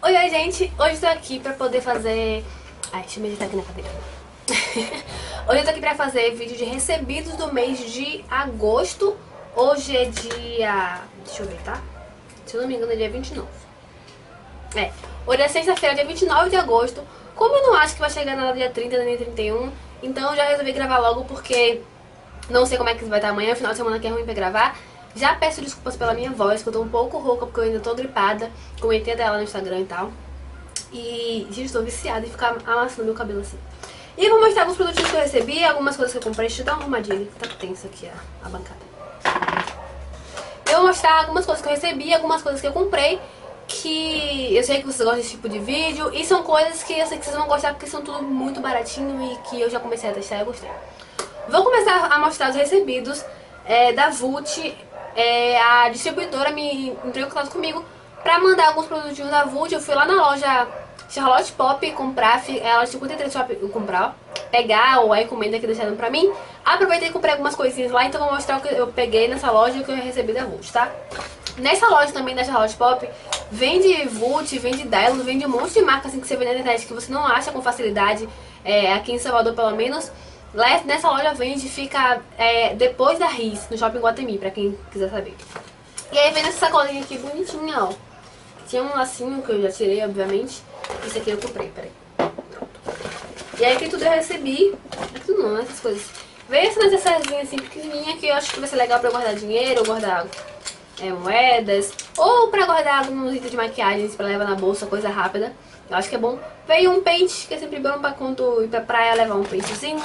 Oi, gente! Hoje eu tô aqui pra poder fazer... Ai, deixa eu meditar aqui na cadeira. Hoje eu tô aqui pra fazer vídeo de recebidos do mês de agosto. Hoje é dia... Deixa eu ver, tá? Se eu não me engano é dia 29. Hoje é sexta-feira, dia 29 de agosto. Como eu não acho que vai chegar no dia 30 nem 31, então eu já resolvi gravar logo porque não sei como é que vai estar amanhã, final de semana que é ruim pra gravar. Já peço desculpas pela minha voz, que eu tô um pouco rouca porque eu ainda tô gripada. Comentei até ela no Instagram e tal. E, gente, estou viciada em ficar amassando meu cabelo assim. E eu vou mostrar alguns produtos que eu recebi, algumas coisas que eu comprei. Deixa eu dar uma arrumadinha, tá tensa aqui a bancada. Eu vou mostrar algumas coisas que eu recebi, algumas coisas que eu comprei, que eu sei que vocês gostam desse tipo de vídeo. E são coisas que eu sei que vocês vão gostar porque são tudo muito baratinho e que eu já comecei a testar e eu gostei. Vou começar a mostrar os recebidos da Vult. A distribuidora me entrou em contato comigo pra mandar alguns produtinhos da Vult. Eu fui lá na loja Charlotte Pop comprar, ela de 53 Shopping comprar, pegar ou a encomenda que deixaram pra mim. Aproveitei e comprei algumas coisinhas lá, então vou mostrar o que eu peguei nessa loja e o que eu recebi da Vult, tá? Nessa loja também da Charlotte Pop, vende Vult, vende Dylo, vende um monte de marcas assim que você vê na internet que você não acha com facilidade, aqui em Salvador pelo menos. Lá nessa loja vende, fica depois da RIS, no Shopping Guatemi, pra quem quiser saber. E aí vem essa sacolinha aqui bonitinha, ó. Tinha um lacinho que eu já tirei, obviamente. Esse aqui eu comprei, peraí. Pronto. E aí tem tudo eu recebi. É tudo não, essas coisas. Vem essa necessairezinha assim pequenininha que eu acho que vai ser legal pra guardar dinheiro, ou guardar moedas, ou pra guardar alguns itens de maquiagem pra levar na bolsa, coisa rápida. Eu acho que é bom. Veio um pente, que é sempre bom pra quando ir pra praia levar um pentezinho.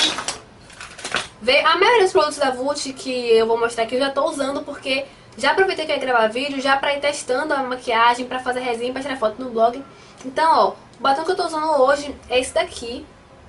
Veio a maioria dos produtos da Vult que eu vou mostrar aqui eu já tô usando porque já aproveitei que eu ia gravar vídeo, já pra ir testando a maquiagem, pra fazer resenha, pra tirar foto no blog. Então, ó, o batom que eu tô usando hoje é esse daqui.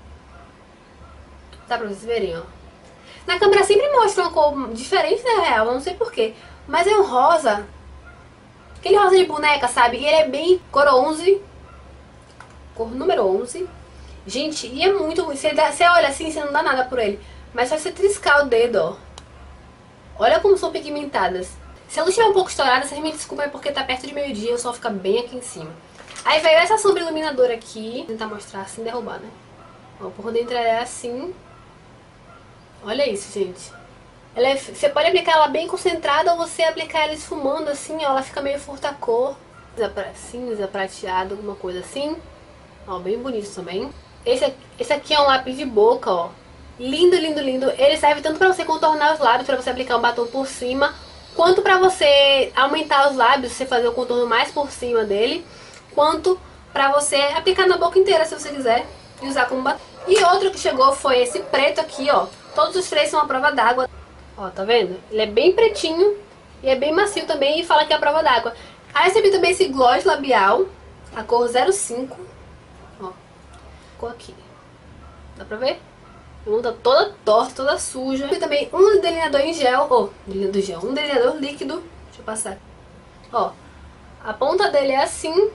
Dá pra vocês verem, ó. Na câmera sempre mostra uma cor diferente da real, eu não sei porquê. Mas é um rosa, aquele rosa de boneca, sabe? E ele é bem cor 11. Cor número 11. Gente, e é muito ruim. Você olha assim, você não dá nada por ele. Mas só você triscar o dedo, ó. Olha como são pigmentadas. Se a luz estiver um pouco estourada, vocês me desculpem porque tá perto de meio-dia e o sol fica bem aqui em cima. Aí veio essa sombra iluminadora aqui. Vou tentar mostrar assim, derrubar, né? Ó, por dentro ela é assim. Olha isso, gente. Você pode aplicar ela bem concentrada ou você aplicar ela esfumando assim, ó. Ela fica meio furta-cor. Cinza, prateado, alguma coisa assim. Ó, bem bonito também. Esse aqui é um lápis de boca, ó. Lindo, lindo, lindo. Ele serve tanto pra você contornar os lábios, pra você aplicar um batom por cima, quanto pra você aumentar os lábios, você fazer o contorno mais por cima dele, quanto pra você aplicar na boca inteira, se você quiser, e usar como batom. E outro que chegou foi esse preto aqui, ó. Todos os três são a prova d'água. Ó, tá vendo? Ele é bem pretinho e é bem macio também e fala que é a prova d'água. Aí recebi também esse gloss labial, a cor 05. Ó, cor aqui. Dá pra ver? A mão tá toda torta, toda suja. E também um delineador em gel, um delineador líquido. Deixa eu passar. Ó, a ponta dele é assim.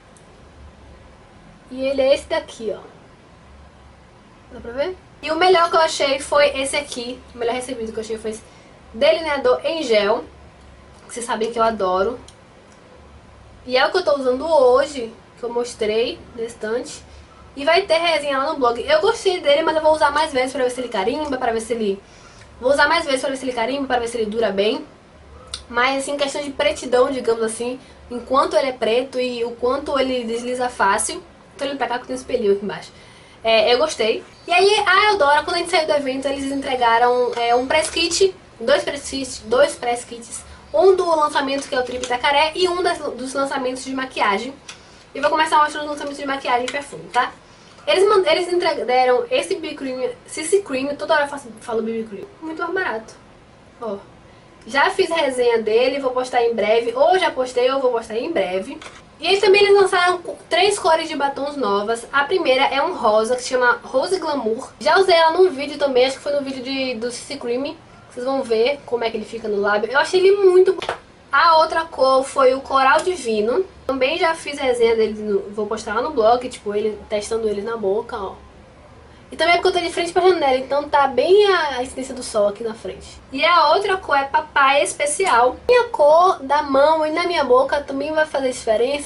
E ele é esse daqui, ó. Dá pra ver? E o melhor que eu achei foi esse aqui. O melhor recebido que eu achei foi esse delineador em gel. Que vocês sabem que eu adoro. E é o que eu tô usando hoje, que eu mostrei na estante. E vai ter resenha lá no blog. Eu gostei dele, mas eu vou usar mais vezes pra ver se ele carimba, pra ver se ele... Vou usar mais vezes pra ver se ele carimba, pra ver se ele dura bem. Mas assim, questão de pretidão, digamos assim, enquanto ele é preto e o quanto ele desliza fácil. Tô olhando pra cá que tem um espelhinho aqui embaixo. Eu gostei. E aí, a Eudora, quando a gente saiu do evento, eles entregaram um press kit, dois press kits. Um do lançamento, que é o Trip Itacaré, e um dos lançamentos de maquiagem. E vou começar mostrando os lançamentos de maquiagem e perfume, tá? Eles entregaram esse BB Cream, CC Cream, toda hora eu falo BB Cream. Muito mais barato. Ó. Já fiz a resenha dele, vou postar em breve. Ou já postei, ou vou postar em breve. E aí também eles lançaram 3 cores de batons novas. A primeira é um rosa, que se chama Rose Glamour. Já usei ela num vídeo também, acho que foi no vídeo do CC Cream. Vocês vão ver como é que ele fica no lábio. Eu achei ele muito bom. A outra cor foi o Coral Divino. Também já fiz a resenha dele, vou postar lá no blog, tipo, testando ele na boca, ó. E também é porque eu tô de frente pra janela, então tá bem a incidência do sol aqui na frente. E a outra cor é Papaya Especial. Minha cor da mão e na minha boca também vai fazer diferença.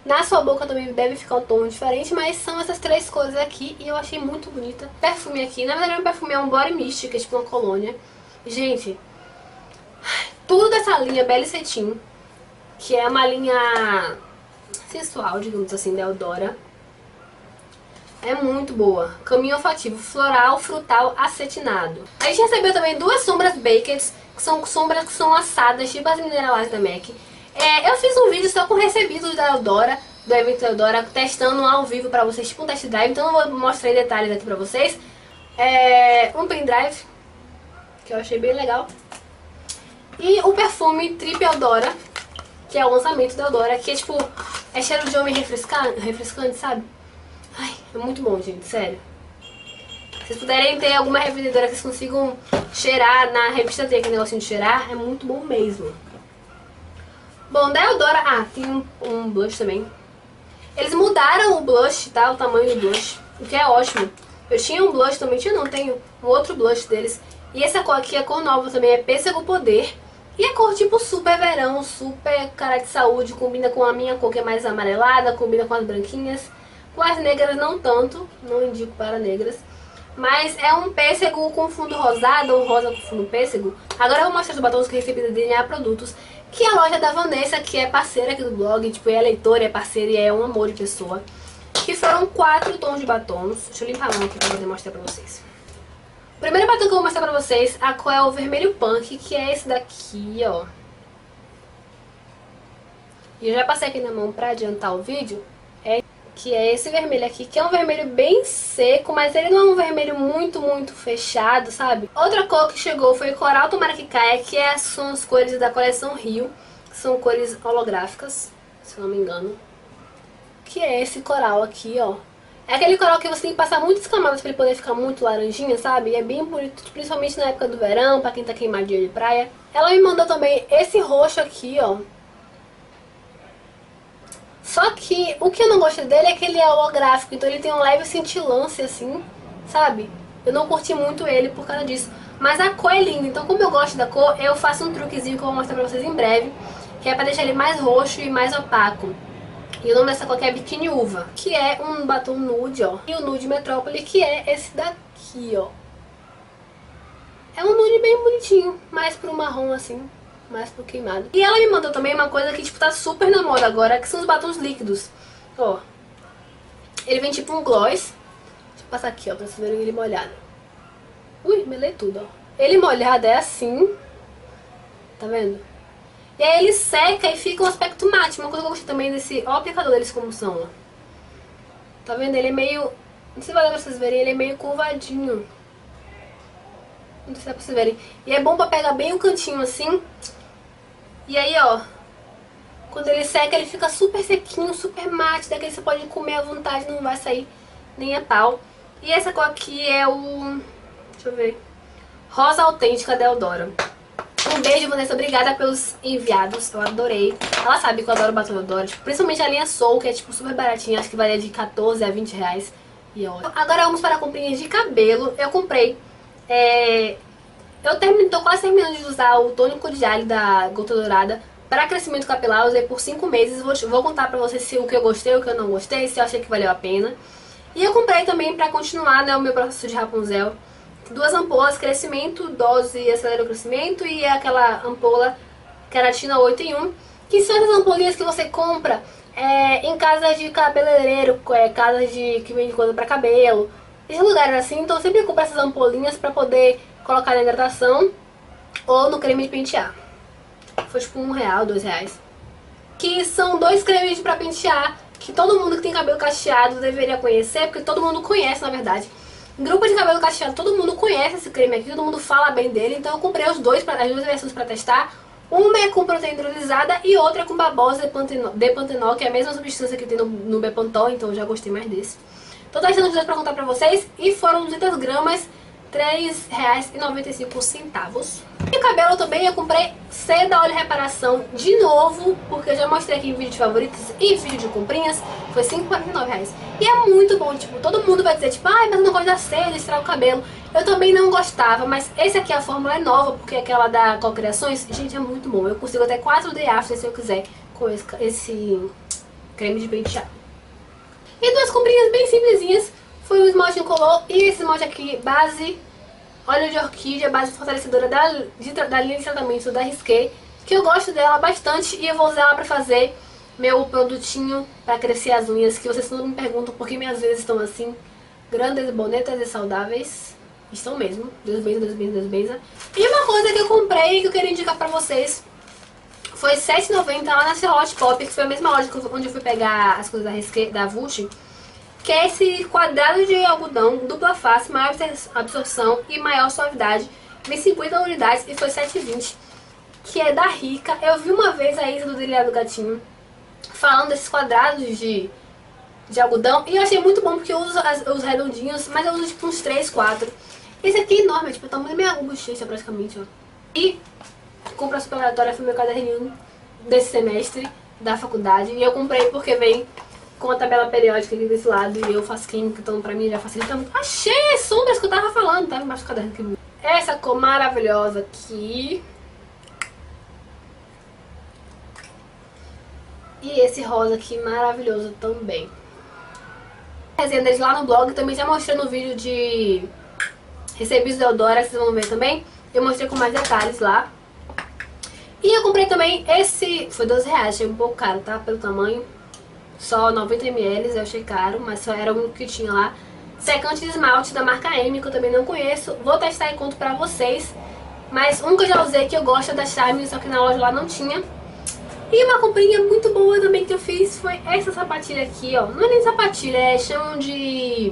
Na sua boca também deve ficar um tom diferente, mas são essas três cores aqui e eu achei muito bonita. Perfume aqui, na verdade o perfume é um body mist, que é tipo uma colônia. Gente, tudo dessa linha Belle Cetim, que é uma linha sensual, digamos assim, da Eudora, é muito boa. Caminho olfativo, floral, frutal, acetinado. A gente recebeu também duas sombras Baked, que são sombras que são assadas, tipo as mineraladas da MAC. Eu fiz um vídeo só com recebidos da Eudora, do evento Eudora, testando ao vivo pra vocês, tipo um test drive, então eu vou mostrar em detalhes aqui pra vocês. Um pendrive, que eu achei bem legal. E o perfume Trip Eudora, que é o lançamento da Eudora, que é tipo, é cheiro de homem refrescante, sabe? Ai, é muito bom, gente, sério. Se vocês puderem ter alguma revendedora que vocês consigam cheirar, na revista tem aquele negocinho de cheirar, é muito bom mesmo. Bom, da Eudora, tem um blush também. Eles mudaram o blush, tá? O tamanho do blush, o que é ótimo. Eu tinha um blush também, tenho um outro blush deles. E essa cor aqui, a cor nova também, é Pêssego Poder. E a cor tipo super verão, super cara de saúde, combina com a minha cor que é mais amarelada, combina com as branquinhas. Com as negras não tanto, não indico para negras. Mas é um pêssego com fundo rosado, ou rosa com fundo pêssego. Agora eu vou mostrar os batons que eu recebi da DNA Produtos, que é a loja da Vanessa, que é parceira aqui do blog, tipo, é leitora, é parceira e é um amor de pessoa. Que foram 4 tons de batons. Deixa eu limpar a mão aqui pra poder mostrar pra vocês. O primeiro batom que eu vou mostrar pra vocês, a cor é o vermelho punk, que é esse daqui, ó. E eu já passei aqui na mão pra adiantar o vídeo. Que é esse vermelho aqui, que é um vermelho bem seco, mas ele não é um vermelho muito fechado, sabe? Outra cor que chegou foi Coral Tomara que Caia, que são as cores da coleção Rio, que são cores holográficas, se eu não me engano. Que é esse coral aqui, ó. É aquele coral que você tem que passar muitas camadas pra ele poder ficar muito laranjinha, sabe? E é bem bonito, principalmente na época do verão, pra quem tá queimadinho de praia. Ela me mandou também esse roxo aqui, ó. Só que o que eu não gostei dele é que ele é holográfico, então ele tem um leve cintilância assim, sabe? Eu não curti muito ele por causa disso. Mas a cor é linda, então como eu gosto da cor, eu faço um truquezinho que eu vou mostrar pra vocês em breve, que é pra deixar ele mais roxo e mais opaco. E o nome dessa cor aqui é Biquíni Uva, que é um batom nude, ó. E o nude Metrópole, que é esse daqui, ó. É um nude bem bonitinho, mais pro marrom assim, mais pro queimado. E ela me mandou também uma coisa que tipo tá super na moda agora, que são os batons líquidos. Ó, ele vem tipo um gloss. Deixa eu passar aqui, ó, pra vocês verem ele molhado. Ui, melei tudo, ó. Ele molhado é assim, tá vendo? E aí ele seca e fica um aspecto mate. Uma coisa que eu gostei também desse, ó, o aplicador deles como são, ó. Tá vendo? Ele é meio, não sei se vai dar pra vocês verem, ele é meio curvadinho. Não sei se dá pra vocês verem. E é bom pra pegar bem o cantinho assim. E aí, ó, quando ele seca, ele fica super sequinho, super mate. Daquele você pode comer à vontade, não vai sair nem a pau. E essa cor aqui é o... deixa eu ver. Rosa Autêntica da Eudora. Um beijo, Vanessa. Obrigada pelos enviados. Eu adorei. Ela sabe que eu adoro batom Eudora. Tipo, principalmente a linha Soul, que é tipo super baratinha. Acho que valia de 14 a 20 reais. E ó. Agora vamos para comprinhas de cabelo. Eu comprei... tô quase terminando de usar o tônico de alho da Gota Dourada para crescimento capilar. Eu usei por 5 meses. Vou contar pra vocês se o que eu gostei, o que eu não gostei, se eu achei que valeu a pena. E eu comprei também pra continuar, né, o meu processo de Rapunzel. 2 ampolas, crescimento, dose acelera o crescimento, e aquela ampola queratina 8 em 1, que são essas ampolinhas que você compra em casas de cabeleireiro, casas que vende coisa pra cabelo, esses lugares assim. Então eu sempre compro essas ampolinhas pra poder colocar na hidratação ou no creme de pentear. Foi tipo R$1, R$2. Que são 2 cremes pra pentear que todo mundo que tem cabelo cacheado deveria conhecer, porque todo mundo conhece, na verdade. Grupo de cabelo cacheado, todo mundo conhece esse creme aqui, todo mundo fala bem dele. Então eu comprei as 2 versões pra testar. Uma é com proteína hidrolisada e outra é com babosa de pantenol, que é a mesma substância que tem no Bepantol, então eu já gostei mais desse. Tô testando os 2 pra contar pra vocês e foram 200 gramas, R$3,95. E o cabelo também eu comprei seda óleo reparação de novo, porque eu já mostrei aqui em vídeo de favoritos e vídeo de comprinhas. Foi R$5,49. E é muito bom, tipo, todo mundo vai dizer, tipo, ai, mas eu não gosto da seda, estraga o cabelo. Eu também não gostava, mas esse aqui, a fórmula é nova, porque aquela da Cocriações, gente, é muito bom. Eu consigo até 4 day after se eu quiser com esse creme de pentear. E duas comprinhas bem simplesinhas. Foi o esmalte incolor e esse esmalte aqui, base óleo de orquídea, base fortalecedora da linha de tratamento da Risqué, que eu gosto dela bastante e eu vou usar ela pra fazer meu produtinho pra crescer as unhas, que vocês não me perguntam por que minhas unhas estão assim, grandes, bonitas e saudáveis. Estão mesmo. Deus benza, Deus benza, Deus benza. E uma coisa que eu comprei que eu queria indicar pra vocês foi R$7,90 lá na Charlotte Pop, que foi a mesma loja onde eu fui pegar as coisas da Risqué, da Vult, que é esse quadrado de algodão, dupla face, maior absorção e maior suavidade. Vem 50 unidades e foi R$7,20, que é da Rica. Eu vi uma vez a Isa do Delírio do Gatinho falando desses quadrados de algodão e eu achei muito bom porque eu uso os redondinhos, mas eu uso tipo uns 3, 4. Esse aqui é enorme, tipo o tamanho da minha bochecha praticamente, ó. E compra super aleatória foi meu caderninho desse semestre da faculdade. E eu comprei porque vem com a tabela periódica aqui desse lado e eu faço química, então pra mim já facilita muito. Achei as sombras que eu tava falando, tava embaixo do caderno aqui. Essa cor maravilhosa aqui. E esse rosa aqui maravilhoso também. Resenha deles lá no blog, também já mostrei no vídeo de recebidos da Eudora, vocês vão ver também. Eu mostrei com mais detalhes lá. E eu comprei também esse, foi R$12, achei um pouco caro, tá? Pelo tamanho. Só 90 ml, eu achei caro, mas só era o único que tinha lá. Secante de esmalte da marca M, que eu também não conheço. Vou testar e conto pra vocês. Mas um que eu já usei, que eu gosto é da Charme, só que na loja lá não tinha. E uma comprinha muito boa também que eu fiz foi essa sapatilha aqui, ó. Não é nem sapatilha, chamam de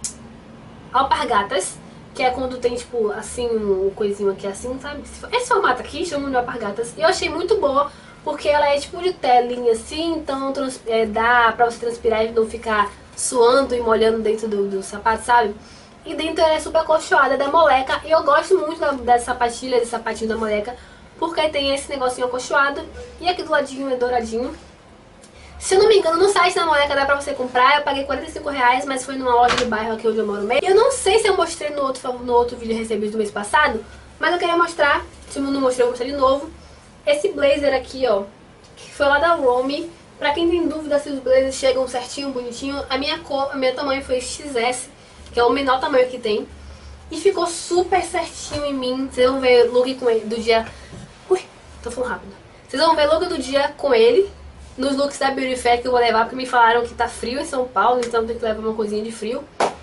alpargatas. Que é quando tem, tipo, assim, um coisinho aqui assim, sabe? Esse formato aqui chamam de alpargatas. E eu achei muito boa, porque ela é tipo de telinha assim, então dá pra você transpirar e não ficar suando e molhando dentro do sapato, sabe? E dentro ela é super acolchoada, da Moleca. E eu gosto muito dessa sapatilha, desse sapatinho da Moleca, porque tem esse negocinho acolchoado. E aqui do ladinho é douradinho. Se eu não me engano, no site da Moleca dá pra você comprar. Eu paguei R$45, mas foi numa loja de bairro aqui onde eu moro mesmo. Eu não sei se eu mostrei no outro vídeo recebido do mês passado, mas eu queria mostrar. Se eu não mostrei, eu vou mostrar de novo. Esse blazer aqui, ó, que foi lá da Romy. Pra quem tem dúvida se os blazers chegam certinho, bonitinho, a minha cor, o meu tamanho foi XS, que é o menor tamanho que tem. E ficou super certinho em mim. Vocês vão ver o look do dia... Ui, tô falando rápido. Vocês vão ver o look do dia com ele. Nos looks da Beauty Fair que eu vou levar, porque me falaram que tá frio em São Paulo, então tem que levar uma coisinha de frio.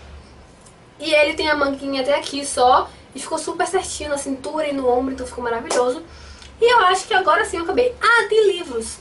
E ele tem a manguinha até aqui só, e ficou super certinho na cintura e no ombro, então ficou maravilhoso. E eu acho que agora sim eu acabei. Ah, tem livros.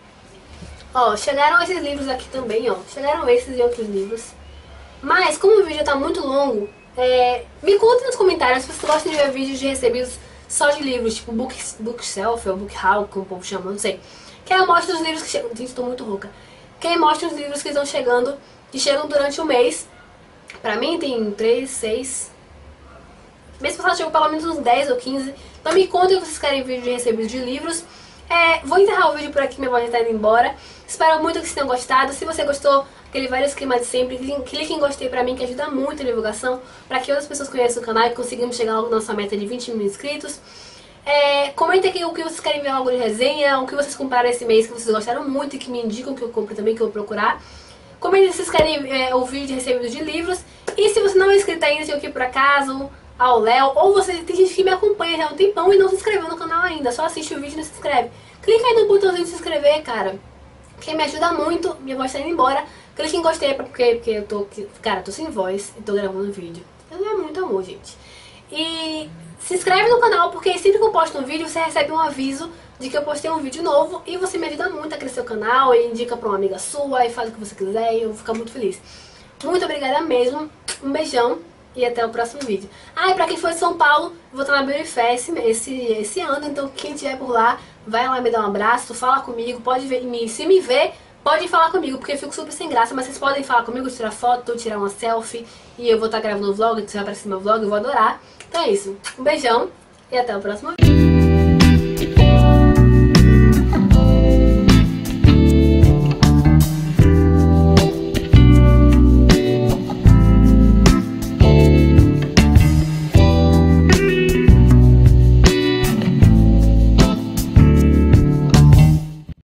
Ó, chegaram esses livros aqui também, ó. Chegaram esses e outros livros. Mas, como o vídeo tá muito longo, me contem nos comentários se vocês gostam de ver vídeos de recebidos só de livros, tipo bookshelf ou bookhaul, como o povo chama, não sei. Que aí eu mostro os livros que chegam. Gente, tô muito rouca. Que aí mostra os livros que estão chegando, que chegam durante o mês. Pra mim tem 3, 6. Mês passado chegou pelo menos uns 10 ou 15. Então me contem se vocês querem vídeo de recebidos de livros. Vou encerrar o vídeo por aqui, minha voz já tá indo embora. Espero muito que vocês tenham gostado. Se você gostou, aquele velho esquema de sempre, clique em gostei pra mim, que ajuda muito a divulgação, pra que outras pessoas conheçam o canal e conseguimos chegar logo na nossa meta de 20 mil inscritos. Comentem aqui o que vocês querem ver logo de resenha, o que vocês compraram esse mês que vocês gostaram muito e que me indicam que eu compre também, que eu vou procurar. Comentem se vocês querem ouvir de recebidos de livros. E se você não é inscrito ainda, se eu aqui por acaso, ao Léo, ou tem gente que me acompanha já há um tempão e não se inscreveu no canal ainda, só assiste o vídeo e não se inscreve. Clica aí no botãozinho de se inscrever, cara, que me ajuda muito, minha voz tá indo embora. Clique em gostei, porque eu tô, cara, tô sem voz e tô gravando vídeo. Então é muito amor, gente. E se inscreve no canal, porque sempre que eu posto um vídeo, você recebe um aviso de que eu postei um vídeo novo. E você me ajuda muito a crescer o canal, e indica pra uma amiga sua, e faz o que você quiser, e eu vou ficar muito feliz. Muito obrigada mesmo, um beijão e até o próximo vídeo. E pra quem for de São Paulo, vou estar na Beauty Fest esse ano, então quem estiver por lá, vai lá me dar um abraço, fala comigo, pode ver me, se me ver, pode falar comigo, porque eu fico super sem graça, mas vocês podem falar comigo, tirar foto, tirar uma selfie, e eu vou estar gravando um vlog, que você vai aparecer no meu vlog, eu vou adorar. Então é isso, um beijão e até o próximo vídeo.